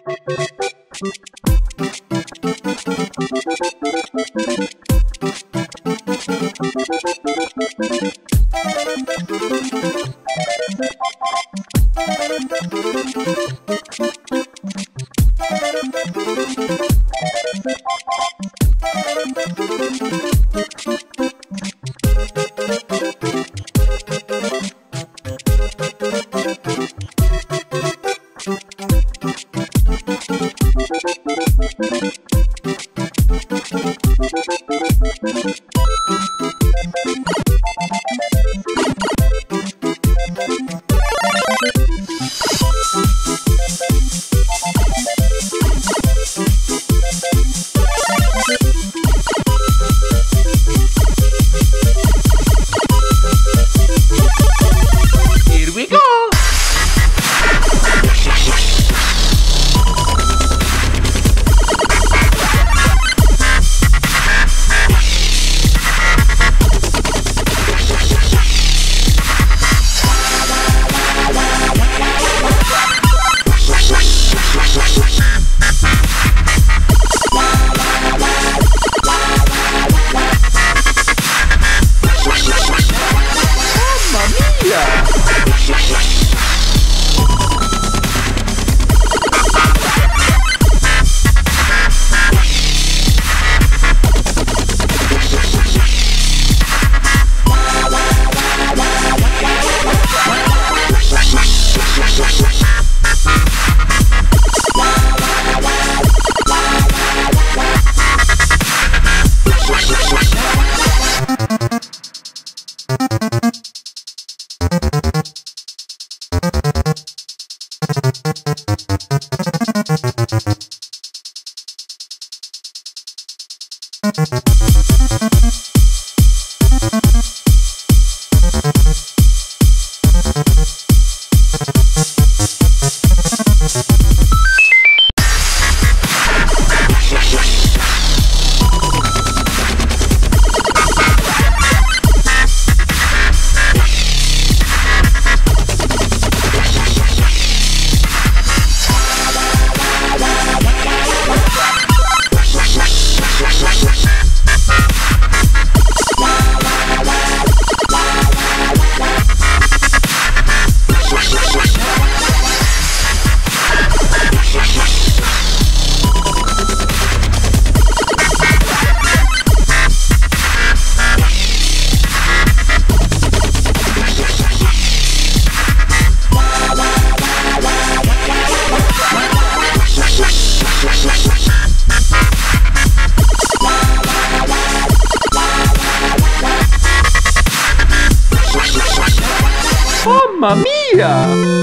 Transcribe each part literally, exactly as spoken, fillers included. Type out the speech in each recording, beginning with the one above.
Mamma mia!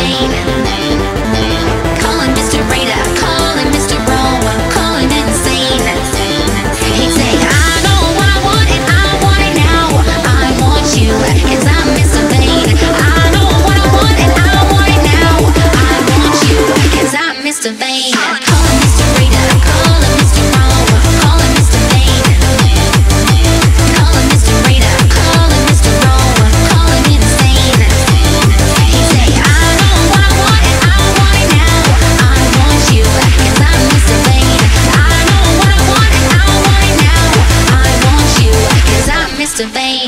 Wain. Calling Mister Radar, calling Mister Roll, calling insane. He'd say, I know what I want and I want it now. I want you, cause I'm Mister Vain. I know what I want and I want it now. I want you, cause I'm Mister Vain. Calling Mister Radar, calling Mister Roll, calling Mister Vain. Calling Mister Radar, calling Mister Roll, calling insane. He'd say, I know what I want and I want it now. I want you, cause I'm Mister Vain. I know what I want and I want it now. I want you, cause I'm Mister Vain.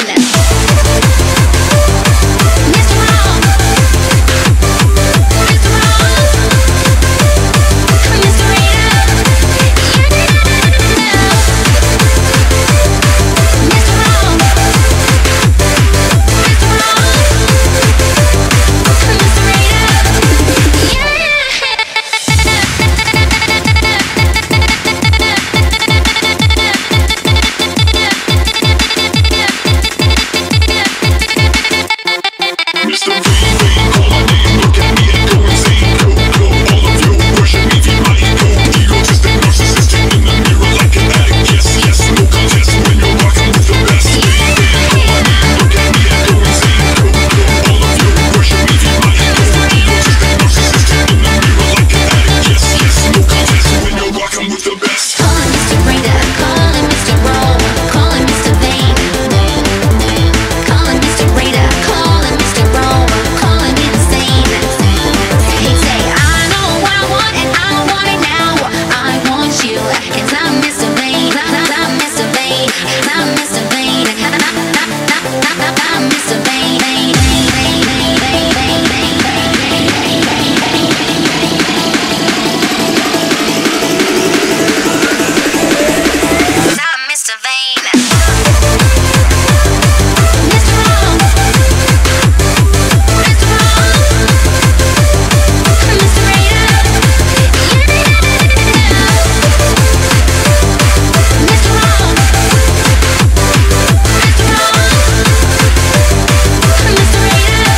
Mister Wrong, Mister Wrong, Mister Radar, Mister Wrong, Mister Wrong, Mister Mister Vain, Vain, call my name, look at me and go insane. Go, go, all of you worship me, be my go. Egotistic, narcissistic, in the mirror like an addict. Yes, yes, no contest when you're rocking with the best. Vain, Vain, call my name, look at me and go insane. Go, go, all of you worship me, be my go. Egotistic, narcissistic, in the mirror like an addict. Yes, yes, no contest when you're rocking with the best. Calling Mister Radar, calling Mister Roll, calling Mister Vain. Calling Mister Radar, calling Mister Roll, calling insane. He'd say, I know what I want and I want it now. I want you, cause I'm Mister Vain. I'm Mister Vain. I'm Mister Vain. I'm Mister Vain. I'm Mister Vain. Mister Wrong, Mister Wrong, Mister Radar, Mister Wrong, Mister Wrong, Mister Radar,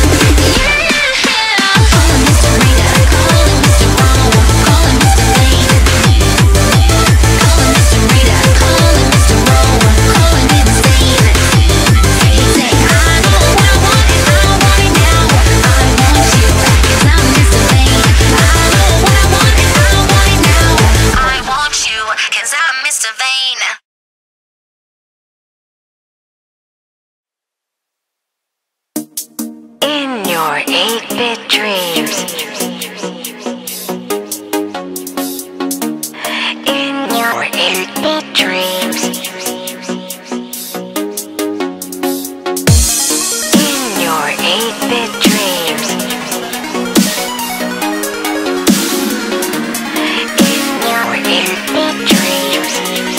calling Mister Radar, calling Mister Wrong, calling Mister Vain. Calling Mister Radar, calling Mister Roll, calling insane. He'd say, I know what I want and I want it now. I want you, cause I'm Mister Vain. I know what I want and I want it now. I want you, cause I'm Mister Vain. In your eight-bit dreams. In your eight-bit dreams. In your eight-bit dreams. In your eight-bit dreams.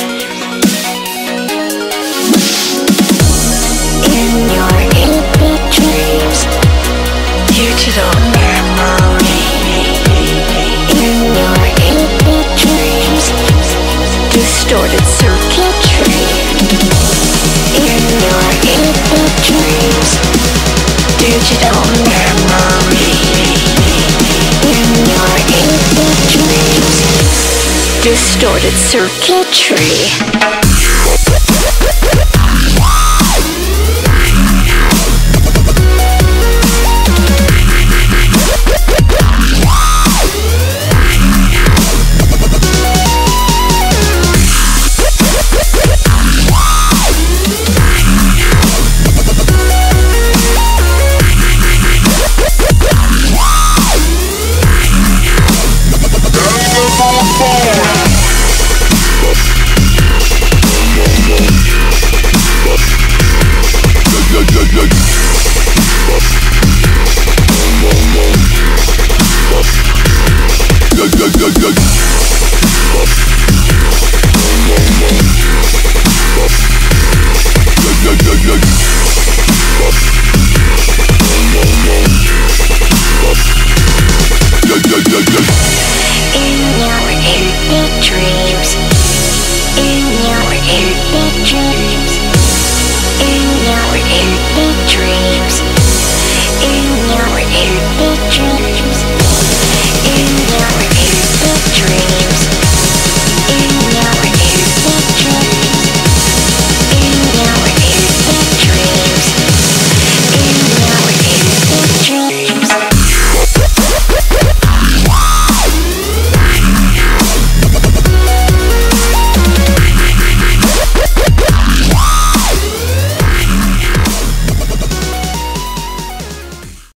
In your eight-bit dreams. Digital memory. In your eight-bit dreams. Distorted circuitry. In your eight-bit dreams. Digital memory. In your eight-bit dreams. Distorted circuitry.